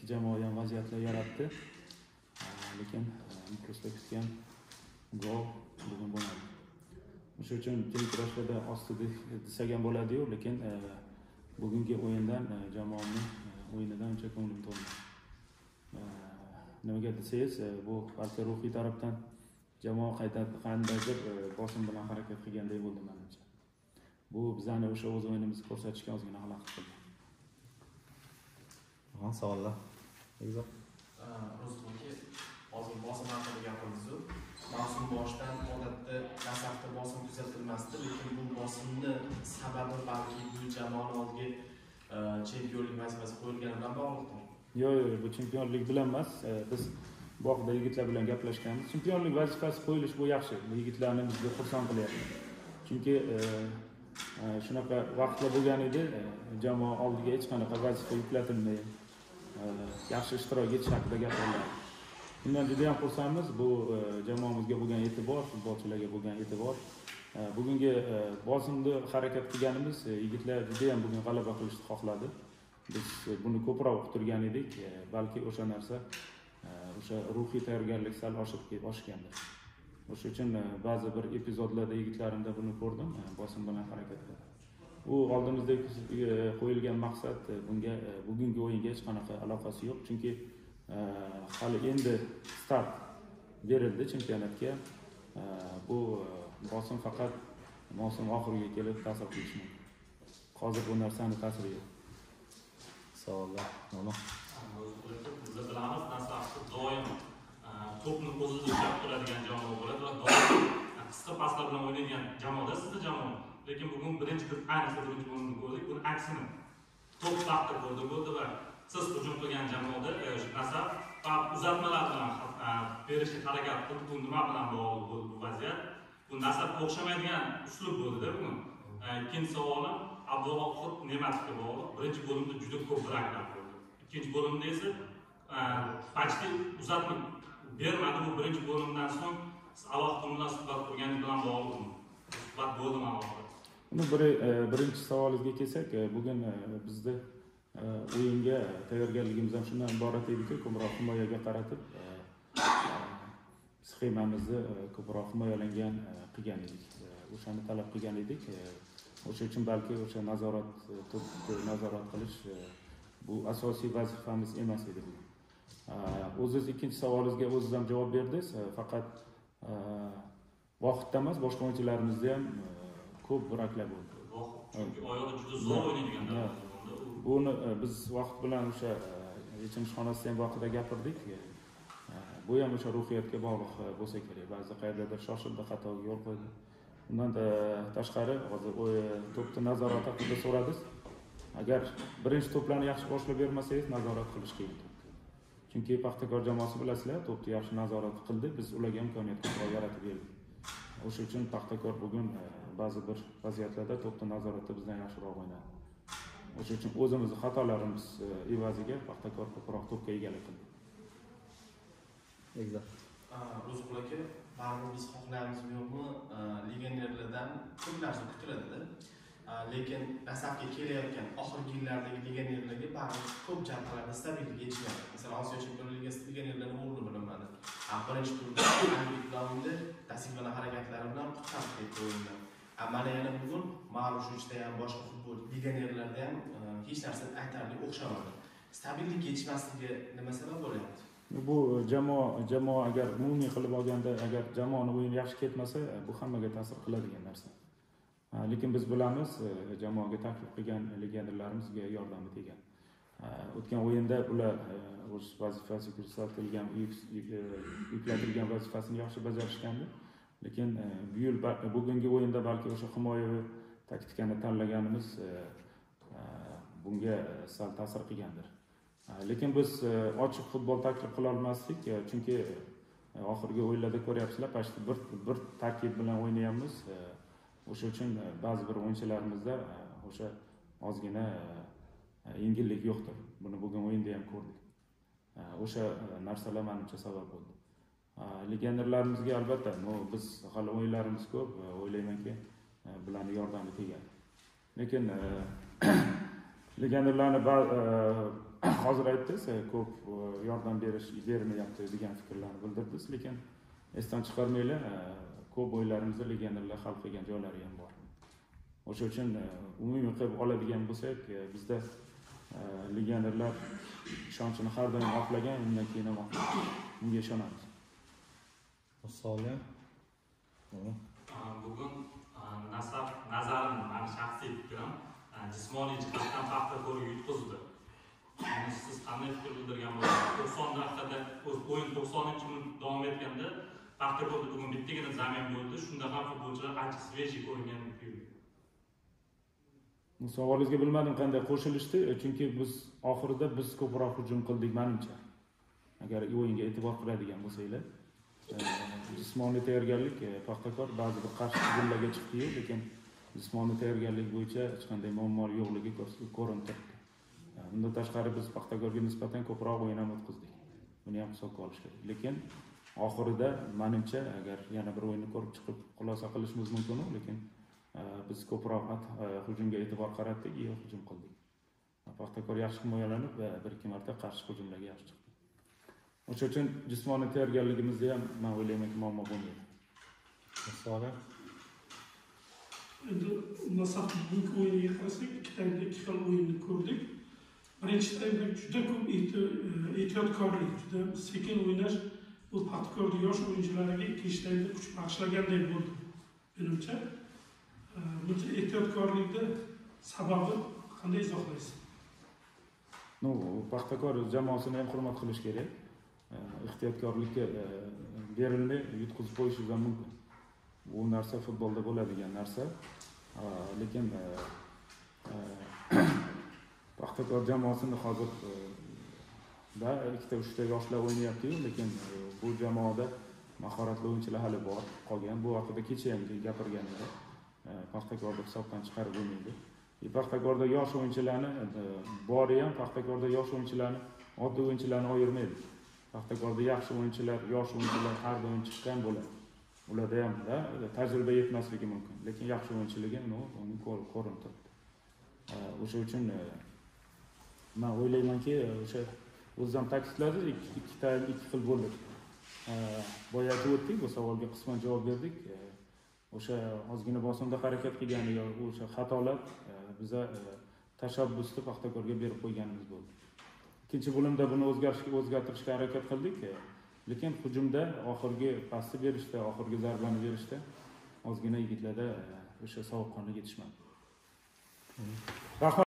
jamoa ham vaziyatlar yaratdi. Lekin muxlislar kutgan gol bugun bo'lmadi. O'sha uchun telekroshlarda ostida desak ham bo'ladi-yu, lekin bugungi o'yindan jamoamning o'yinidan uncha ko'nglim to'lmadi. Nimaga desangiz, bu balki ruhiy tarafdan jamoa qandaydir bosim bilan harakat qilgandek bo'ldi menimcha. Bu bizani o'sha o'z o'yinimizni ko'rsatishga ozgina xalaqit qildi. Savollar. Egzoq. Rozboki hozir bosim haqida gapiramiz-ku. Mavsum boshidan odatda Nasafda bosim kuzatilmasdi, lekin bu bosimni sababi balki bu jamoani oldiga chempionlik vazifasi qo'yilgani bilan bog'liqdir. Yo'q, bu chempionlik bilan emas. Biz bu haqida yigitlar bilan gaplashganmiz. Chempionlik vazifasi qo'yilishi bu yaxshi. Bu yigitlarni bizga xursand qilyapti. Chunki shunaqa vaqtlar bo'lgan edi, jamoa oldiga hech qanaqa vazifa yuklatilmay, yaxshi ishtirok etish haqida gapiriladi. Bundan juda ham xursandmiz. Bu jamoamizga bo'lgan e'tibor, futbolchilarga bo'lgan e'tibor. Bugungi bosimda harakat qilganimiz, yigitlar juda ham bugun g'alaba qilishni xohladi. Biz buni ko'proq uqtirgan edik. Balki o'sha narsa, o'sha ruhiy tayyorgarlik sal oshgandir. O'sha uchun ba'zi bir epizodlarda yigitlarimda buni ko'rdim, bosim bilan harakat qildi. U oldimizda qo'yilgan maqsad bunga bugungi o'yinga hech qanaqa aloqasi yo'q, chunki hali endi start berildi chempionatga. Bu bosim faqat mavsum oxiriga kelib ta'sir qilishi mumkin. Hozir bu narsani ta'siri yo'q. Savollar. Mana Biz bilamiz, Nasafda doim to'pni o'zida ushlab turadigan jamoa bo'ladi va doim qisqa paslar bilan o'ynaydigan jamoada sizda jamoa. Lekin bugun birinchi bo'limni ko'rdik, buni aksini. To'p vaqtda bo'ldi va siz hujum qilgan jamoada Nasaf uzatmalar bilan berishga harakat qildi. Bu nima bilan bog'liq bo'ldi bu vaziyat? Bu Nasafga o'xshamaydigan uslub bo'ldi-da bugun. Ikkinchi savolim Abduvohid Ne'matovga bog'liq. Birinchi bo'limda juda ko'p braklar bo'ldi. Ikkinchi bo'limda esa почти uzatma bermadi. Bu birinchi bo'limdan so'ng alohida bilan suhbat qilganingiz bilan bog'liqmi? Suhbat bo'ldimi alohida? Uni birinchi savolingizga kelsak, bugun bizda o'yinga tayyorgarligimiz ham shundan iborat ediki, ko'proq himoyaga qaratib sxemamizni ko'proq himoyalangan qilgan edik. O'shani talab qilgan edik. O'sha uchun balki o'sha to'pni nazorat qilish bu asosiy vazifamiz emas edi bu. O'zingiz ikkinchi savolingizga o'zingiz ham javob berdingiz. Faqat vaqtda emas, boshqa o'yinchilarimizda ham ko'p buraklar bo'ldi. Chunki oyog'i juda zo'r o'ynaydiganlar. Buni biz vaqt bilan o'sha yechinish xonasida ham vaqtida gapirdik. Bu ham o'sha ruhiyatga bog'liq bo'lsa kerak. Ba'zi qayerdadir shoshildi, xatoga yo'l qo'ydi. Bundan tashqari hozir to'pni nazorat haqida so'radingiz. Agar birinchi to'plarni yaxshi boshlab bermasangiz, nazorat qilish qiyin. Chunki Paxtakor jamoasi bilasizlar, to'pni yaxshi nazorat qildi, biz ularga imkoniyat yaratib berdik. O'sha uchun Paxtakor bugun ba'zi bir vaziyatlarda to'pni nazoratda bizdan yaxshiroq o'ynadi. O'sha uchun o'zimizni xatolarimiz evaziga Paxtakor ko'proq to'pga egalik qildi. Egzoq. Rozbol aka, baribir biz xohlaymizmi yo'qmi, legionerlardan ko'p narsa kutiladi-da. Lekin Nasafga kelayotgan oxirgi yillardagi legionerlarga baribir ko'p jihatlarda stabillik yetishmadi. Masalan, Osiyo Chempionlar Ligasi legionerlarining o'rni bilinmadi. Birinchi turda Angliya davomida Dasilvaning harakatlari bilan qutqarib ketdi o'yindan. Mana yana bugun Marushichda ham boshqa futbol legionerlarda ham hech narsa aytarli o'xshamadi. Stabillik yetishmasligi nima sabab bo'lyapti? Bu jamoa agar umumiy qilib olganda, agar jamoaning o'yini yaxshi ketmasa, bu hammaga ta'sir qiladigan narsa. Lekin biz bilamiz, jamoaga taklif qilgan legionerlarimizga yordami tegan. O'tgan o'yinda ular o'z vazifasi ko'rsatilgan, yuklatilgan vazifasini yaxshi bajarishgandi. Lekin bu yil bugungi o'yinda balki o'sha himoyaviy taktikani tanlaganimiz bunga sal ta'sir qilgandir. Lekin biz ochiq futbol taklif qila olmasdik, chunki oxirgi o'yinlarda ko'ryapsizlar, почти bir tarkib bilan o'ynayapmiz. O'sha uchun ba'zi bir o'yinchilarimizda o'sha ozgina yengillik yo'qdir. Buni bugun o'yinda ham ko'rdik. O'sha narsalar menimcha sabab bo'ldi. Legionerlarimizga albatta, biz hali o'yinlarimiz ko'p, o'ylaymanki, bularning yordami tegadi. Lekin legionerlarni hozir aytdingiz, ko'p yordam bermayapti degan fikrlarni bildirdingiz, lekin esdan chiqarmanglar, ko'p o'yinlarimizda legionerlar hal qilgan joylari ham bor. O'sha uchun umumiy qilib oladigan bo'lsak, bizda legionerlar ishonchini har doim oqlagan, undan keyin ham oqlagan. Bunga ishonamiz. Savol? Bugun nazarim, meni shaxsiy fikrim, jismoniy jihatdan Paxtakorga yutqizdi. Siz qanday fikr bildirgan bo'lasiz? 90 daqiqada o'yin 90-minut davom etganda Paxtakorda bugun bittagina zamin bo'ldi. Shunda ham futbolchilar ancha svejiy ko'ringan tuyuldi. Bu savolingizga bilmadim qanday qo'shilishdi, chunki biz oxirida ko'proq hujum qildik menimcha. Agar o'yinga e'tibor qiladigan bo'lsanglar, jismoniy tayyorgarlik Paxtakor ba'zi bir qarshi hujumlarga chiqdi-yu, lekin jismoniy tayyorgarlik bo'yicha hech qanday muammo yo'qligi ko'rinib turibdi. Bundan tashqari biz Paxtakorga nisbatan ko'proq o'yin ham o'tkazdik. Buni ham hisobga olish kerak. Lekin oxirida menimcha agar yana bir o'yinni ko'rib chiqib xulosa qilishimiz mumkin, lekin biz ko'proq hujumga e'tibor qaratdik, hujum qildik. Paxtakor yaxshi himoyalanib va bir ikki marta qarshi hujumlarga yaxshi chiqdi. O'sha uchun jismoniy tayyorgarligimizda ham men o'ylaymanki muammo bo'lmaydi. Savol? Endi Nasafning bugungi o'yiniga qarasak, ikki taymda ikki xil o'yinni ko'rdik. Birinchi taymda juda ko'p ehtiyotkorlik, juda sekin o'ynash bu Paxtakorning yosh o'yinchilariga ikkinchi taymda kuch bag'ishlagandek bo'ldi. Menimcha, buncha ehtiyotkorlikda sababi qanday izohlaysiz? Paxtakor jamoasini ham hurmat qilish kerak. Ehtiyotkorlikka berilmay yutqizib qo'yishingiz ham mumkin. Bu narsa futbolda bo'ladigan narsa. Lekin Paxtakor jamoasini hozir da ikkita uchta yoshlar o'ynayapti-yu, lekin bu jamoada mahoratli o'yinchilar hali bor qolgan. Bu haqida kecha ham gapirgan edim. Paxtakorda hisobdan chiqarib bo'lmaydi. Paxtakorda yosh o'yinchilarni bori ham Paxtakorda yosh o'yinchilarni oddiy o'yinchilarni ayirmaydi. Paxtakorda yaxshi o'yinchilar, yosh o'yinchilar har doim chiqqan bo'ladi. Ularda ham tajriba yetmasligi mumkin, lekin yaxshi o'yinchiligi uni ko'rinib turibdi. O'sha uchun men o'ylaymanki, o'sha o'zim ta'kidladim, ikki xil bo'ldi. Boya o'tdik, bu savolga qisman javob berdik. O'sha ozgina bosimda harakat qilgani yoki o'sha xatolar biza tashabbusni Paxtakorga berib qo'yganimiz bo'ldi. Ikkinchi bo'limda buni o'zgartirishga harakat qildik, lekin hujumda oxirgi pasni berishda, oxirgi zarbani berishda ozgina yigitlarda o'sha sovuqqonlik yetishmadi.